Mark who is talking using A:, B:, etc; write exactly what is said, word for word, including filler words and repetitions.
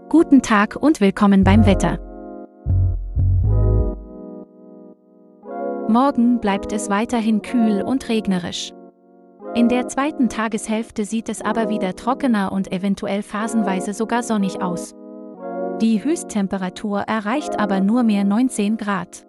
A: Guten Tag und willkommen beim Wetter. Morgen bleibt es weiterhin kühl und regnerisch. In der zweiten Tageshälfte sieht es aber wieder trockener und eventuell phasenweise sogar sonnig aus. Die Höchsttemperatur erreicht aber nur mehr neunzehn Grad.